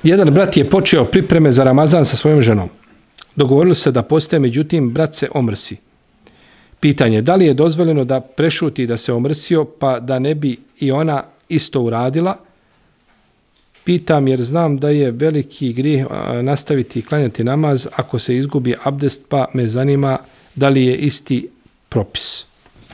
Jedan brat je počeo pripreme za Ramazan sa svojom ženom. Dogovorili se da poste, međutim, brat se omrsi. Pitanje, da li je dozvoljeno da prešuti da se omrsio, pa da ne bi i ona isto uradila? Pitam jer znam da je veliki grijeh nastaviti i klanjati namaz ako se izgubi abdest, pa me zanima da li je isti propis.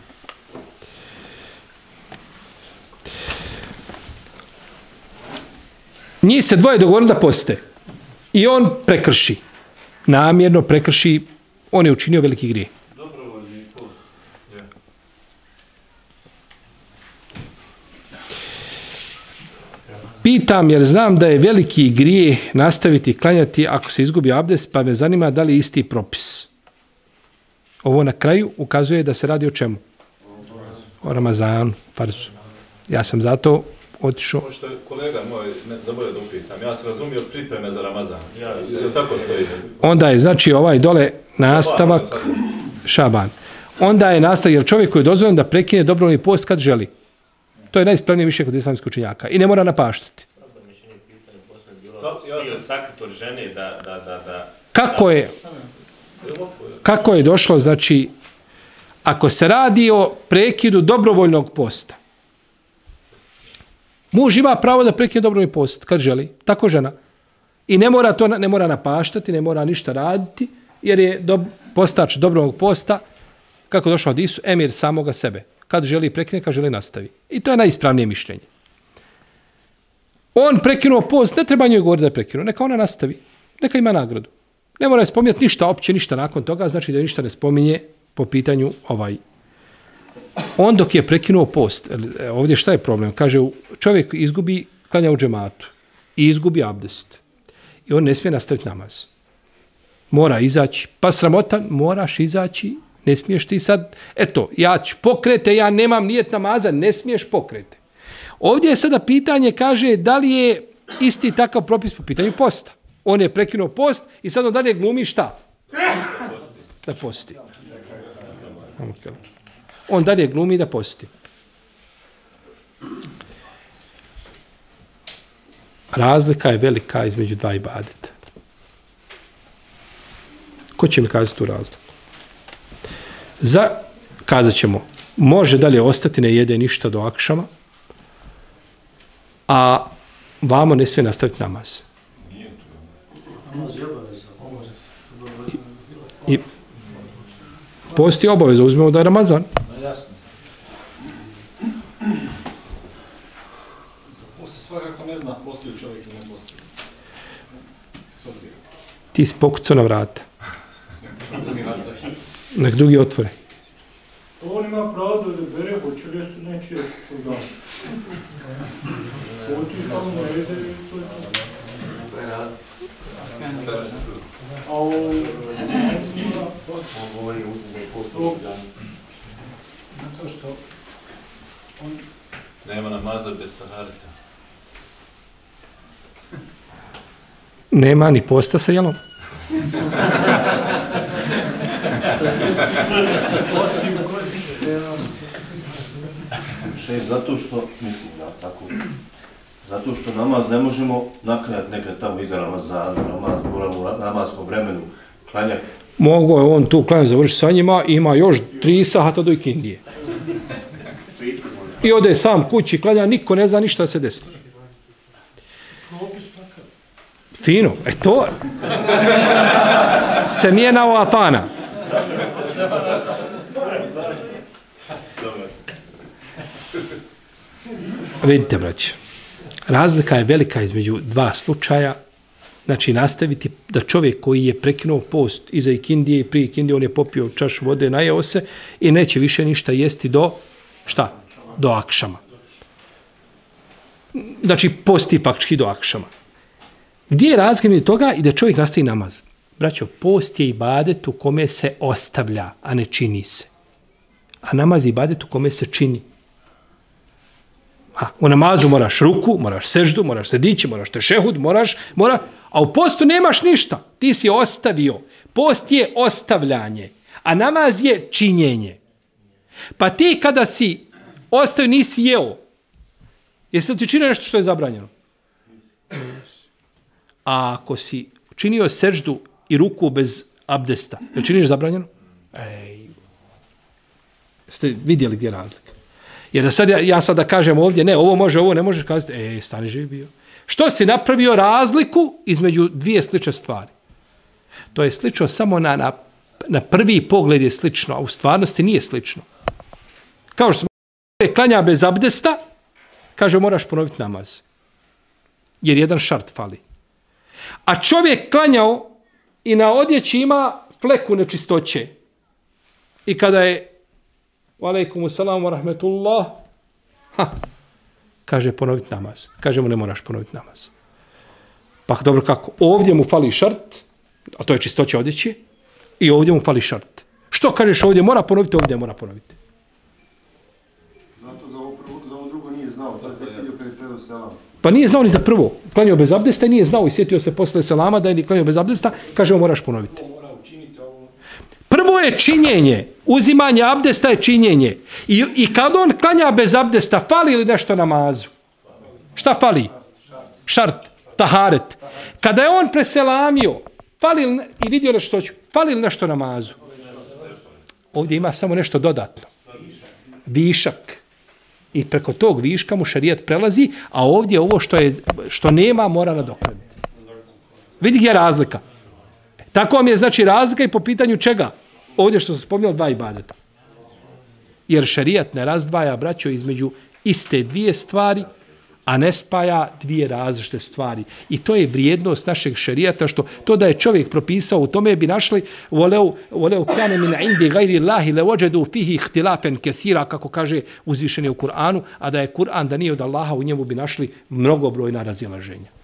Njih se dvoje dogovorili da poste. I on prekrši. Namjerno prekrši. On je učinio veliki grijeh. Pitam jer znam da je veliki grijeh nastaviti klanjati ako se izgubi abdest, pa me zanima da li je isti propis. Ovo na kraju ukazuje da se radi o čemu? O Ramazanu, farzu. Ja sam zato otišao. Ovo što je kolega moj, zaboravio da upitam, ja sam razumio pripreme za Ramazan. Je tako stoji? Onda je, znači, ovaj dole nastavak Šaban. Onda je nastavak, jer čovjek koji je dozvoljen da prekine dobrovoljni post kad želi. To je najispravnije više kod islamskih učenjaka. I ne mora napaštati. Kako je došlo, znači, ako se radi o prekidu dobrovoljnog posta, muž ima pravo da prekine dobrovoljni post kad želi, tako žena. I ne mora napaštati, ne mora ništa raditi, jer je postač dobrovoljnog posta, kako došlo od Isu, emir samoga sebe. Kad želi prekine, kad želi nastavi. I to je najispravnije mišljenje. On prekinuo post, ne treba njoj govoriti da je prekinuo, neka ona nastavi, neka ima nagradu. Ne mora je spominjati ništa, opće ništa nakon toga, znači da ništa ne spominje po pitanju On dok je prekinuo post, ovdje šta je problem? Kaže, čovjek izgubi klanja u džematu i izgubi abdest. I on ne smije nastaviti namaz. Mora izaći. Pa sramotan, moraš izaći, ne smiješ ti sad, eto, ja ću pokrete, ja nemam nijet namaza, ne smiješ pokrete. Ovdje je sada pitanje, kaže, da li je isti takav propis po pitanju posta. On je prekinuo post i sad on dalje glumi šta? Da posti. On dalje glumi da posti. Razlika je velika između dva ibadeta. Ko će mi kazati tu razliku? Kazat ćemo, može dalje ostati, ne jede ništa do akšama, a vamo ne smije nastaviti namaz. I posti obaveza, uzmemo da je Ramazan. Svakako ne zna postoji čovjek ili ne postoji. Ti si pokucao na vrata. Nek drugi otvore. On ima pravo da bere, hoće reći neće program. Oti tamo ne jede, to je to. A ovo... Zato što on... Nema namaza bez tahareta. Nema ni posta sa jelom. Zato što, mislim, ja, tako, zato što namaz ne možemo naklanjati nekad tamo iza Ramazana, moramo u namazskom vremenu klanjati. Mogu je on tu klanjati, završiti sa njima, ima još 3 sata do ikindije. I ode sam kući, klanja, niko ne zna ništa da se desi. Fino, to se mijena o atana. Vidite, braće, razlika je velika između dva slučaja. Znači, nastaviti da čovjek koji je prekinuo post iza ikindije i prije ikindije, on je popio čašu vode, najeo se i neće više ništa jesti do, šta? Do akšama. Znači, posti faktički do akšama. Gdje je razlika između toga i da čovjek nastavi namaz? Braćo, post je ibadet u kome se ostavlja, a ne čini se. A namaz je ibadet u kome se čini. U namazu moraš ruku, moraš seždu, moraš se dići, moraš tešehud, a u postu nemaš ništa. Ti si ostavio. Post je ostavljanje, a namaz je činjenje. Pa ti kada si ostavio, nisi jeo. Jesi li ti činio nešto što je zabranjeno? A ako si činio seždu i ruku bez abdesta, je činiš zabranjeno? Ste vidjeli gdje je razlika? Jer da sad ja sad da kažem ovdje, ne, ovo može, ovo ne možeš kazati, stani živi bio. Što si napravio razliku između dvije slične stvari? To je slično samo na prvi pogled je slično, a u stvarnosti nije slično. Kao što smo klanja bez abdesta, kaže moraš ponoviti namaz. Jer jedan šart fali. A čovjek klanjao i na odjeći ima fleku nečistoće. I kada je alejkumu salamu rahmetullah, kaže ponoviti namaz. Kaže mu ne moraš ponoviti namaz. Pa dobro kako? Ovdje mu fali šart, a to je čistoća odjeće, i ovdje mu fali šart. Što kažeš ovdje mora ponoviti, ovdje mora ponoviti? Zato za ovo drugo nije znao, to je vidio kad je predao selam. Pa nije znao ni za prvo. Klanjao bez abdesta i nije znao i sjetio se posle selama da je ni klanjao bez abdesta, kaže mu moraš ponoviti. Prvo je činjenje. Uzimanje abdesta je činjenje. I kad on klanja bez abdesta, fali li nešto namazu? Šta fali? Šart, taharet. Kada je on preselamio, i vidio nešto, fali li nešto namazu? Ovdje ima samo nešto dodatno. Višak. I preko tog viška mu šarijat prelazi, a ovdje ovo što nema mora nadoknaditi. Vidi gdje je razlika. Tako vam je znači razlika i po pitanju čega? Ovdje što sam spominjao dva ibadeta. Jer šarijat ne razdvaja, braćo, između iste dvije stvari, a ne spaja dvije različite stvari. I to je vrijednost našeg šarijata, što to da je čovjek propisao, u tome bi našli voleu kane min indi gajri Allahi le ođedu fihi ihtilafen kesira, kako kaže uzvišeni u Kur'anu, a da je Kur'an da nije od Allaha, u njemu bi našli mnogobrojna razilaženja.